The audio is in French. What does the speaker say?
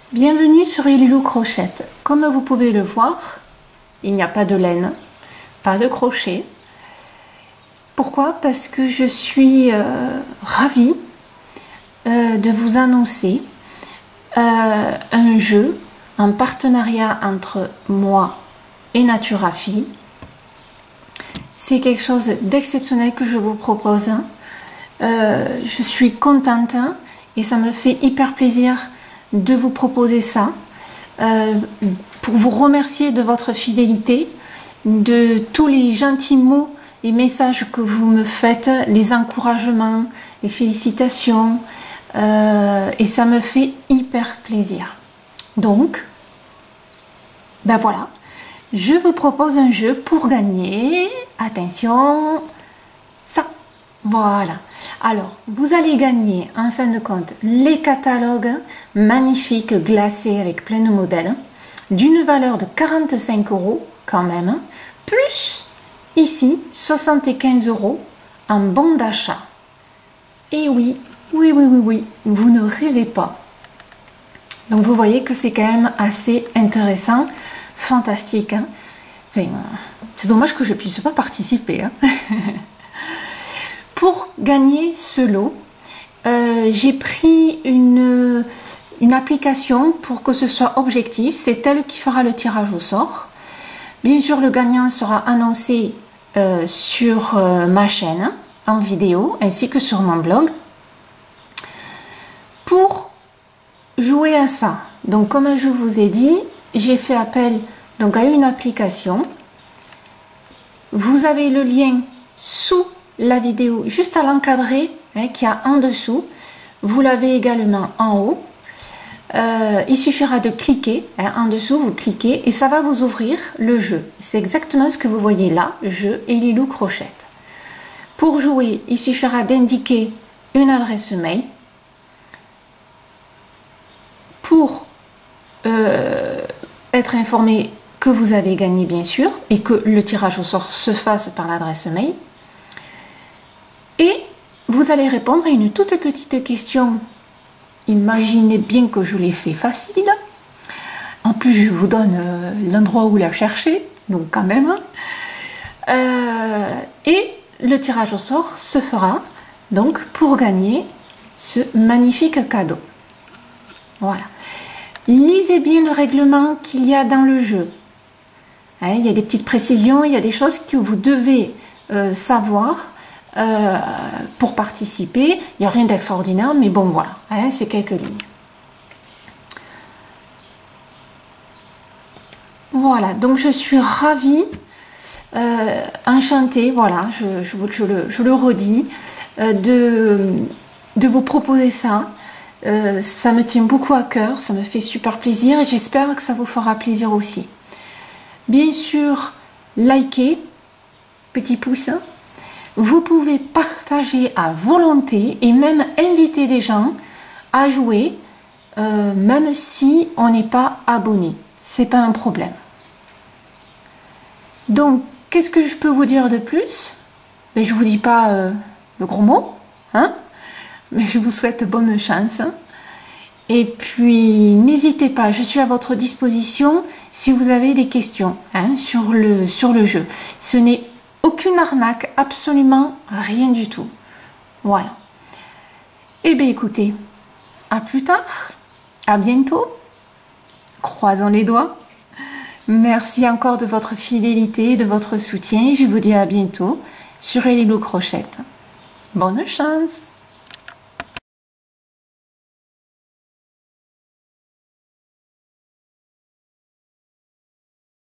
Bienvenue sur Lilou Crochette. Comme vous pouvez le voir, il n'y a pas de laine, pas de crochet. Pourquoi? Parce que je suis ravie de vous annoncer un jeu en partenariat entre moi et Naturafi. C'est quelque chose d'exceptionnel que je vous propose. Je suis contente et ça me fait hyper plaisir de vous proposer ça pour vous remercier de votre fidélité, de tous les gentils mots et messages que vous me faites, les encouragements, les félicitations, et ça me fait hyper plaisir. Donc, ben voilà, je vous propose un jeu pour gagner, attention, ça, voilà. Alors, vous allez gagner en fin de compte les catalogues magnifiques glacés avec plein de modèles d'une valeur de 45 € quand même, plus ici 75 € en bon d'achat. Et oui, vous ne rêvez pas. Donc vous voyez que c'est quand même assez intéressant, fantastique. Hein. Enfin, c'est dommage que je ne puisse pas participer. Hein. Pour gagner ce lot, j'ai pris une application pour que ce soit objectif. C'est elle qui fera le tirage au sort. Bien sûr, le gagnant sera annoncé sur ma chaîne en vidéo ainsi que sur mon blog. Pour jouer à ça, donc comme je vous ai dit, j'ai fait appel donc à une application. Vous avez le lien sous la vidéo, juste à l'encadré qui a en dessous. Vous l'avez également en haut. Il suffira de cliquer en dessous, vous cliquez et ça va vous ouvrir le jeu. C'est exactement ce que vous voyez là, jeu et Lilou Crochette. Pour jouer, il suffira d'indiquer une adresse mail. Pour être informé que vous avez gagné bien sûr et que le tirage au sort se fasse par l'adresse mail. Et vous allez répondre à une toute petite question. Imaginez bien que je l'ai fait facile. En plus, je vous donne l'endroit où la chercher, donc quand même. Et le tirage au sort se fera donc pour gagner ce magnifique cadeau. Voilà. Lisez bien le règlement qu'il y a dans le jeu. Hein, il y a des petites précisions, il y a des choses que vous devez savoir. Pour participer, il n'y a rien d'extraordinaire, mais bon voilà, hein, c'est quelques lignes. Voilà, donc je suis ravie, enchantée, voilà, je le redis, de vous proposer ça. Ça me tient beaucoup à cœur, ça me fait super plaisir et j'espère que ça vous fera plaisir aussi. Bien sûr, likez, petit pouce. Vous pouvez partager à volonté et même inviter des gens à jouer, même si on n'est pas abonné. C'est pas un problème. Donc, qu'est-ce que je peux vous dire de plus? Mais je vous dis pas le gros mot, hein? Mais je vous souhaite bonne chance. Et puis, n'hésitez pas, je suis à votre disposition si vous avez des questions hein, sur le jeu. Ce n'est aucune arnaque, absolument rien du tout. Voilà. Eh bien écoutez, à plus tard, à bientôt. Croisons les doigts. Merci encore de votre fidélité, de votre soutien. Je vous dis à bientôt sur Lilou Crochette. Bonne chance!